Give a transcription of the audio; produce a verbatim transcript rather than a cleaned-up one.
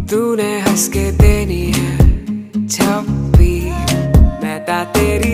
तूने हंस के देनी है छप्पी, मैं ता तेरी